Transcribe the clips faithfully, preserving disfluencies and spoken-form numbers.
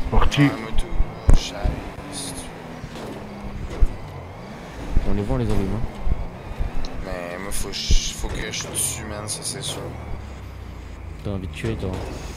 Parti. Ouais, moto, chaise, si tu On les voit, on les allume. Hein. veux. Mais moi, faut, je- faut que je tue, man, ça c'est sûr. T'as envie de tuer, toi.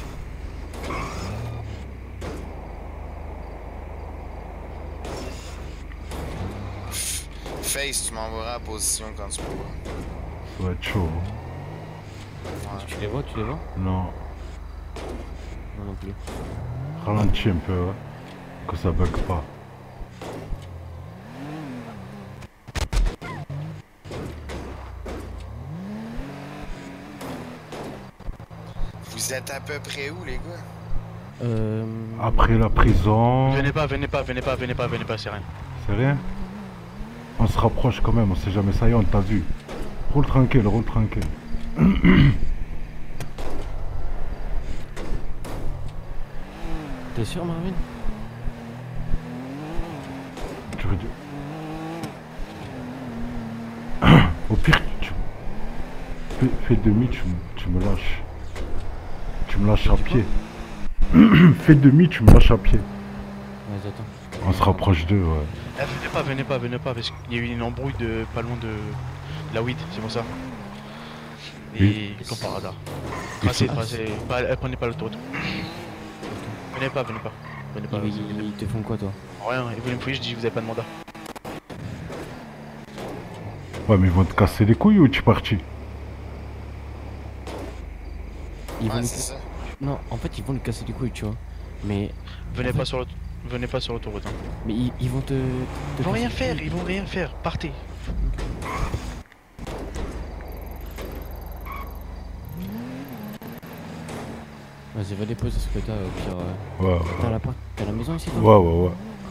F- Face, tu m'enverras la position quand tu pourras. Ça va être chaud. Hein. Ouais. Tu les vois, tu les vois? Non. Non, non plus. Ralentis un peu, hein, que ça bug pas. Vous êtes à peu près où, les gars? Euh... Après la prison. Venez pas, venez pas, venez pas, venez pas, venez pas, c'est rien. C'est rien. On se rapproche quand même, on sait jamais, ça y est, on t'a vu. Roule tranquille, roule tranquille. T'es sûr, Marvin? Tu veux dire... Au pire, tu... Fais, fais demi, tu, tu me lâches. Tu me lâches à pied. Fais demi, tu me lâches à pied. Vas-y, attends. On se rapproche d'eux, ouais. Eh, venez pas, venez pas, venez pas, parce qu'il y a eu une embrouille de pas loin de la weed, c'est pour ça. Et Oui. comme par hasard. Ils Tracez, sont- tracez, pas, eh, prenez pas l'autoroute. Venez pas, venez pas. Venez pas, Ils, vas-y, venez ils te font quoi, toi? pas. Rien, et vous voulez me fouiller, je dis vous avez pas de mandat. Ouais, mais ils vont te casser les couilles ou tu es parti? Ils vont Ouais, nous... c'est ça. Non, en fait, ils vont nous casser les couilles, tu vois. Mais... Venez En pas fait- sur l'autoroute. Venez pas sur l'autoroute. Hein. Mais ils, ils vont te... te Ils vont casser rien les faire, couilles. ils vont rien faire, partez. Vas-y, va déposer ce que t'as, au pire... euh, Ouais, T'as ouais, la, part- t'as la maison ici, toi? ouais, ouais, ouais.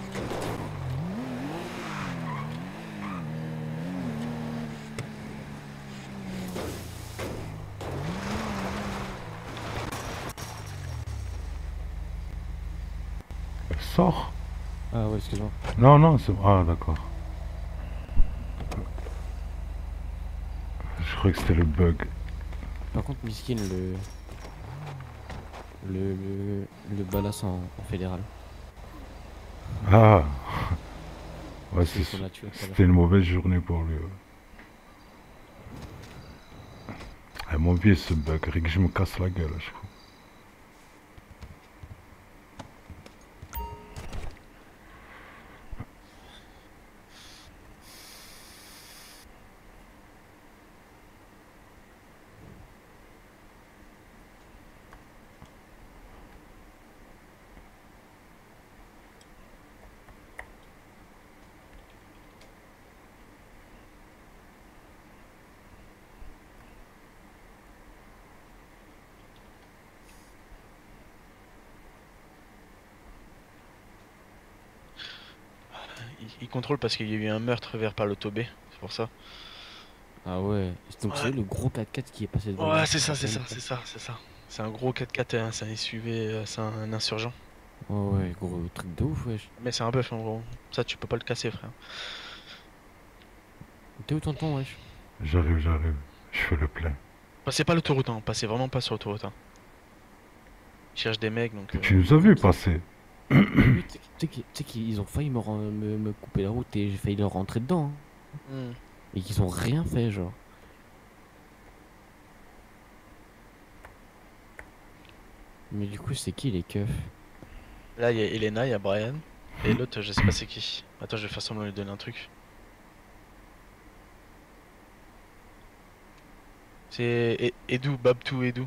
Sors. Ah ouais, excuse-moi. Non, non, c'est... Ah, d'accord. Je croyais que c'était le bug. Par contre, Miskin, le... Le... Le, le balasse en, en fédéral. Ah. Ouais, C'est c'est- qu'on a tué tout à l'heure. c'était une mauvaise journée pour lui. Ouais. Ah, mon vieux, ce bug, Rick, je me casse la gueule, je crois. Ils, ils contrôlent parce qu'il y a eu un meurtre vers par l'auto B, c'est pour ça. Ah ouais. Donc c'est Ouais. le gros quatre quatre qui est passé devant. Ouais, nous. c'est ça, c'est ça, c'est ça, c'est ça. C'est un gros quatre quatre, hein, c'est un S U V, euh, c'est un insurgent. Oh ouais, gros truc de ouf, wesh. Mais c'est un bœuf en gros. Ça, tu peux pas le casser, frère. T'es où tonton, wesh? J'arrive, j'arrive. Je fais le plein. Passez pas l'autoroute, hein. Passez vraiment pas sur l'autoroute. Hein. Ils cherchent des mecs donc. euh, Tu nous as vu passer. Oui, tu sais- tu sais qu'ils- tu sais qu'ils ont failli me, ren- me, me couper la route et j'ai failli leur rentrer dedans. Hein. hmm. Et qu'ils ont rien fait, genre. Mais du coup, c'est qui les keufs? Là, il y a Elena, il y a Brian. Et l'autre, je sais pas c'est qui. Attends, je vais faire semblant de lui donner un truc. C'est E- Edu, Babtou Edu.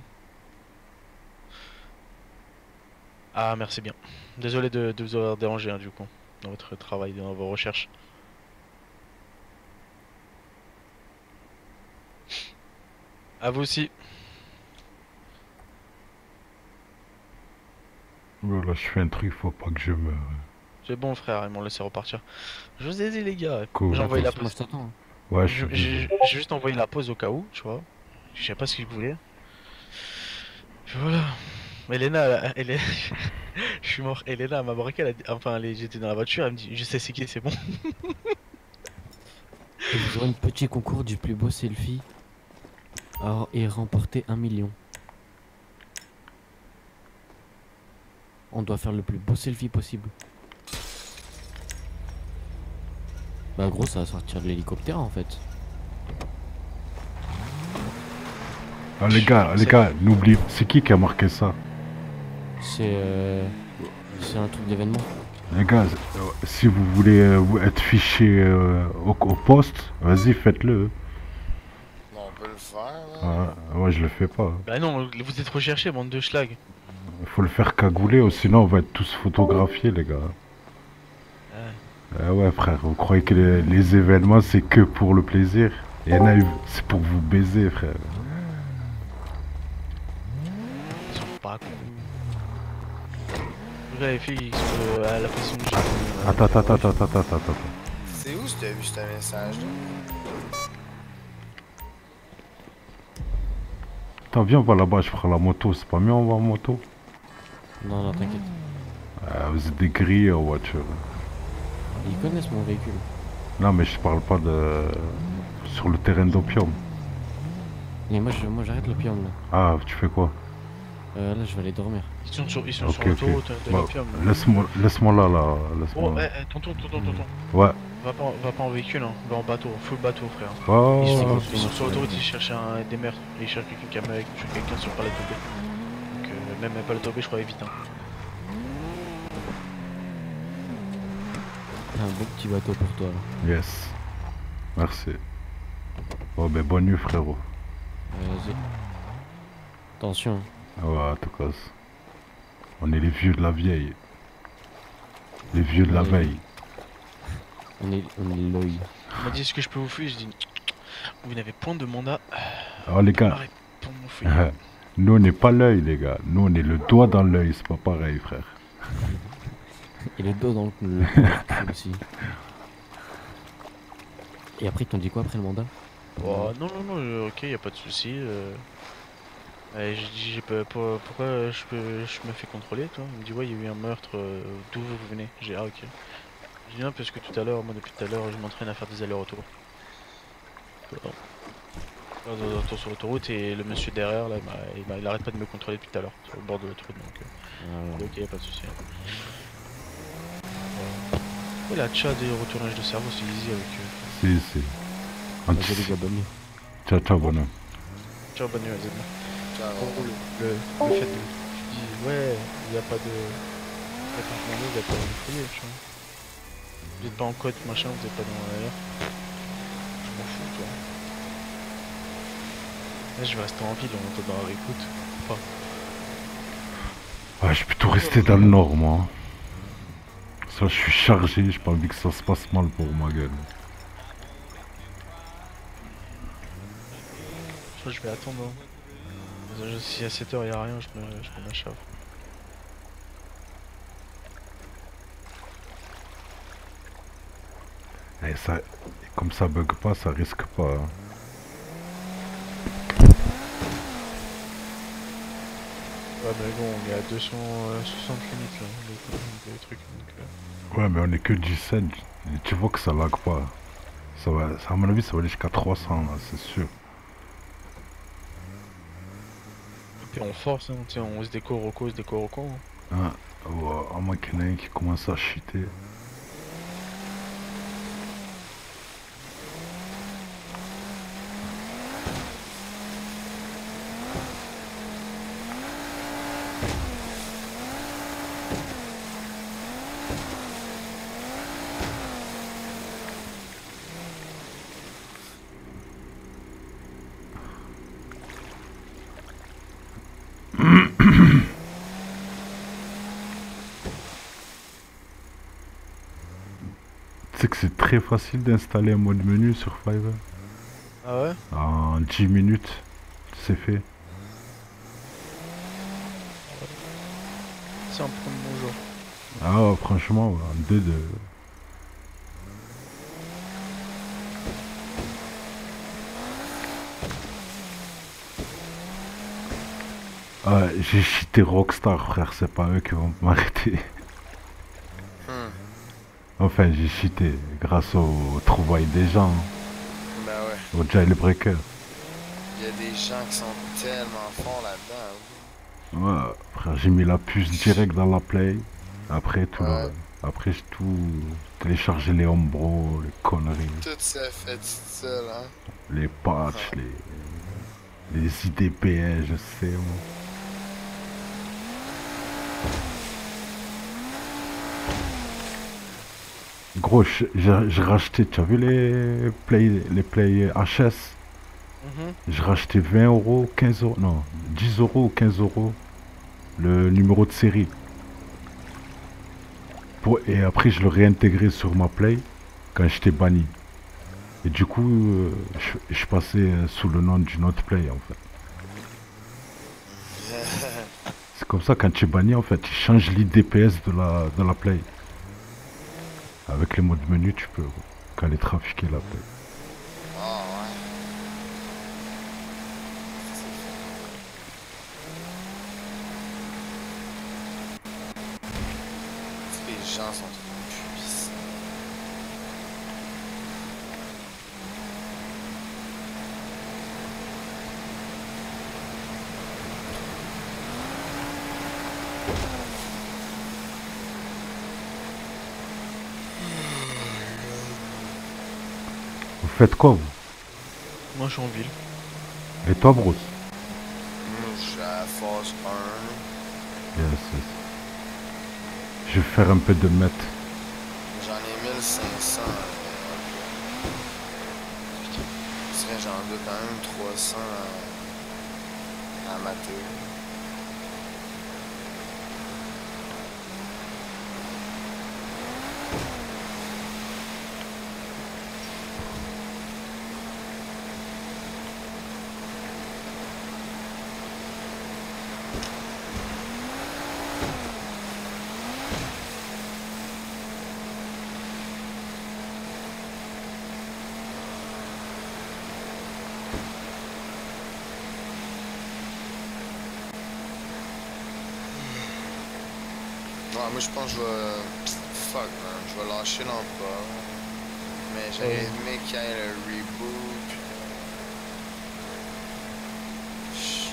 Ah, merci bien. Désolé de, de vous avoir dérangé, hein, du coup, dans votre travail, dans vos recherches. À vous aussi. Voilà, je fais un truc, faut pas que je meure. C'est bon, frère, ils m'ont laissé repartir. Je vous ai dit, les gars. Cool. J'ai envoyé la Moi, pause. je t'attends. hein. Ouais, je Je- suis J'ai désolé. j'ai juste envoyé la pause au cas où, tu vois. Je sais pas ce qu'ils voulaient. Puis voilà. Elena, elle est... je suis mort. Elena elle m'a braqué, elle a dit... enfin, elle est- j'étais dans la voiture, elle me dit, je sais c'est qui, c'est bon. Et vous aurez un petit concours du plus beau selfie. Alors, et remporter un million. on doit faire le plus beau selfie possible. Bah gros ça va sortir de l'hélicoptère en fait. Ah les gars, les gars, n'oubliez, c'est qui qui a marqué ça? C'est euh, c'est un truc d'événement. Les gars, euh, si vous voulez euh, vous être fiché euh, au, au poste, vas-y faites-le. Bon, on peut le faire, là. Ah, ouais, je le fais pas. Bah non, vous êtes recherchés, bande de schlag. Il faut le faire cagouler, ou sinon on va être tous photographiés, les gars. Ouais. Ah ouais, frère, vous croyez que les, les événements c'est que pour le plaisir? Il y en a eu, c'est pour vous baiser, frère. Ils sont pas cons. Regarde les filles, ils sont euh, à la position que j'ai. euh, Attends, attends, attends, attends, attends, attends, attends. C'est où si t'as vu ce message-là? Attends, viens, on va là-bas, je ferai la moto, c'est pas mieux, on va en moto? Non non t'inquiète. Ah, vous êtes des grilles en voiture. Ils connaissent mon véhicule. Non, mais je parle pas de... sur le terrain d'opium. Et moi je moi j'arrête l'opium là. Ah, tu fais quoi? Euh, là je vais aller dormir. Ils sont sur, ils sont Ok, sur ok. l'autoroute de Bah, l'opium. laisse-moi laisse-moi là, là. Oh, Laisse-moi eh, là. eh, tonton, tonton, tonton. Ouais. Va pas, va pas en véhicule, hein. Va en bateau, full bateau, frère. Oh, Ils sont, ouais, ils sont ouais. sur l'autoroute, ils cherchent un, des meurtres. Ils cherchent quelqu'un qui a meurtre, qui tue quelqu'un sur Palato B. Donc, euh, même Palato B, je crois, vite. Hein. Un beau petit bateau pour toi là. yes. Merci. Bon, ben, bonne nuit, frérot. Vas-y. Attention. Ah ouais, en tout cas. On est les vieux de la vieille. Les vieux de la Ouais. veille. On est on est l'œil. Il m'a dit, est-ce que je peux vous fouiller? Je dis, vous n'avez point de mandat. Alors, les gars, Arrête pour mon fouiller. euh, nous, on n'est pas l'œil, les gars. Nous, on est le doigt dans l'œil. C'est pas pareil, frère. Et le dos dans le, le cul aussi. Et après ils t'ont dit quoi après le mandat? Oh, non, non, non, euh, ok, y a pas de souci. Euh... Ouais, j'ai dit, j'ai pas, pas- pourquoi euh, je, peux, je me fais contrôler, toi? Il me dit, ouais, il y a eu un meurtre, euh, d'où vous venez? J'ai dit, ah, ok. Je dis, non, parce que tout à l'heure, moi, depuis tout à l'heure, je m'entraîne à faire des allers-retours. Voilà. Faire des allers-retours sur l'autoroute, et le monsieur derrière, là, il, m'a- il, m'a- il arrête pas de me contrôler depuis tout à l'heure, sur le bord de l'autoroute, donc, euh, Ah, ouais. ok, y a pas de souci. Et la tcha des retournages de cerveau, c'est easy avec eux. Si, si. Vas-y les gars, bonne nuit. Ciao, ciao, bonhomme. Ciao, bonne nuit, Azed. Ciao. En gros, le, le, le fait de. Tu dis, ouais, il n'y a pas de. Il n'y a pas de commando, il n'y a pas de fouiller, tu vois. Vous n'êtes pas en code, machin, vous n'êtes pas dans l'air. Je m'en fous, toi. Là, je vais rester en ville en entendant la réécoute. Pas. Ah, je vais plutôt rester dans le nord, moi. Ça, je suis chargé, j'ai pas envie que ça se passe mal pour ma gueule. Je crois que je vais attendre. Hein. Je- Si à sept heures il n'y a rien, je me, je me m'achave. Et ça, comme ça bug pas, ça risque pas. Hein. Ouais, mais bon, on est à deux cent soixante limites là, les, les trucs. Donc, euh... Ouais, mais on est que dix-sept. Et tu vois que ça lag pas. Ça va, ça, à mon avis, ça va aller jusqu'à trois cents, là, c'est sûr. Et on force, hein, tu sais, on se déco, reco, on se déco, reco. Hein. Ah, ouais, à moins qu'il y en ait un qui commence à chuter. Tu sais que c'est très facile d'installer un mode menu sur Fiverr. Ah ouais? En dix minutes, c'est fait. C'est un premier bonjour. Ah ouais, franchement, ouais, en deux de... Ah, j'ai cheaté Rockstar, frère, c'est pas eux qui vont m'arrêter. Hmm. Enfin, j'ai cheaté grâce aux trouvailles des gens, Ben ouais. au jailbreaker. Il y a des gens qui sont tellement forts là-dedans. hein. Ouais, frère, j'ai mis la puce direct dans la play. Après tout Ouais. le... Après j'ai tout téléchargé les Ombro, les conneries, Tout ça fait tout seul, hein. les patchs, les les I D P S, je sais moi. Gros, j'ai j'ai racheté, tu as vu les play les play H S? Mhm. J'ai racheté vingt euros, quinze euros, non, dix euros ou quinze euros le numéro de série. Pour, et après, je le réintégrais sur ma play quand j'étais banni. Et du coup, euh, je, je passais euh, sous le nom d'une autre play en fait. C'est comme ça, quand tu es banni, en fait, tu changes l'I D P S de la, de la play. Avec les modes menu, tu peux, gros, quand elle est trafiquée la play. Ah ouais. Les gens sont trop puissants. Vous faites quoi, vous? Moi je suis en ville. Et toi, Bruce? Moi, je suis à phase un. Yes, yes. Je vais faire un peu de mètres. J'en ai mille cinq cents. Euh, Ce serait j'en dois quand même trois cents à, à mater. Ouais, moi je pense que je vais. Fuck man, je vais lâcher l'emploi. Mais j'aurais Ouais. aimé qu'il y ait le reboot. Chut.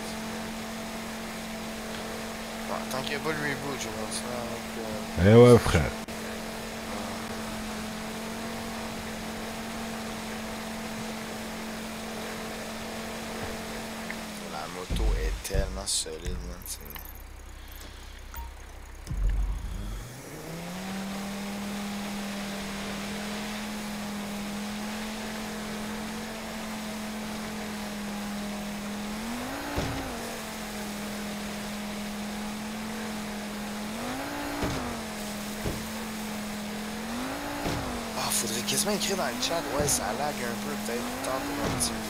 Ouais, tant qu'il n'y a pas le reboot, je vais ça. Eh ouais, frère. La moto est tellement solide, man, tu sais. Ah, faudrait quasiment écrire dans le chat, ouais, ça lag un peu, peut-être, tant pour un petit.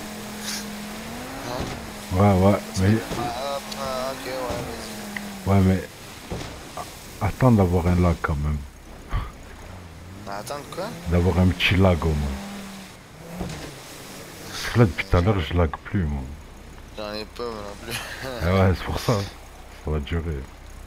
Non? Ouais, ouais, mais, Ah, hop, ah, ok, ouais, vas-y. ouais, mais, attends d'avoir un lag quand même. Attends, quoi? D'avoir un petit lag au moins. Parce que là, depuis tout à l'heure, je lag plus, moi. J'en ai pas, moi non plus. Eh ouais, c'est pour ça. Ça va durer.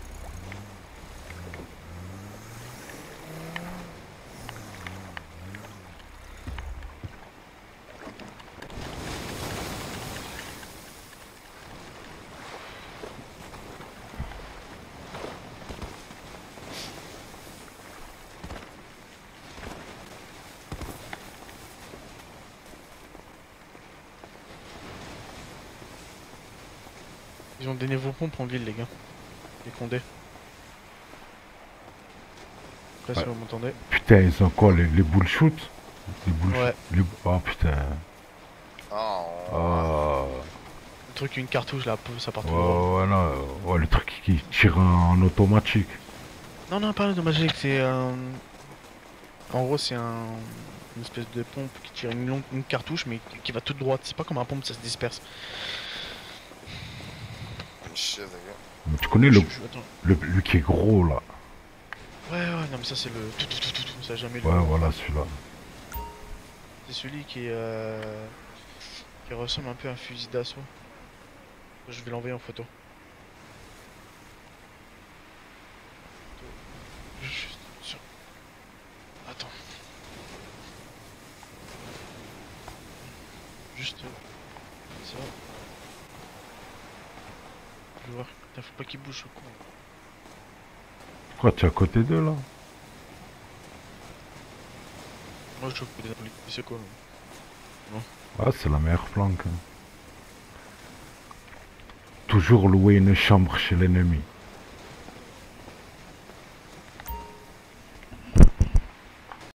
Ils ont des nouveaux pompes en ville, les gars. Les Condés. Après, si Ouais. vous m'entendez. Putain, ils ont quoi, les, les bull shoot? Les bull Ouais. les... Oh putain. Oh, Oh. Le truc, une cartouche là, ça part tout Ouais, droit. ouais, non, ouais, le truc qui tire en automatique. Non, non, pas de magique, c'est un. En gros, c'est un. Une espèce de pompe qui tire une, longue... une cartouche, mais qui va toute droite. C'est pas comme un pompe, ça se disperse. shit, les gars. Mais tu connais le, Je- je- Attends. le, lui qui est gros là. Ouais, ouais, non, mais ça, c'est le. Tout, tout, tout, tout, tout, ça, jamais le. Ouais, voilà celui-là. C'est celui qui est. euh, qui ressemble un peu à un fusil d'assaut. Je vais l'envoyer en photo. Juste sur. Attends. Juste. Ça. Je vais voir. Putain, faut pas qu'il bouge, ce con. Pourquoi tu es à côté d'eux là? Moi, je trouve que des police, c'est quoi? Ah, c'est la meilleure planque. Hein. Toujours louer une chambre chez l'ennemi.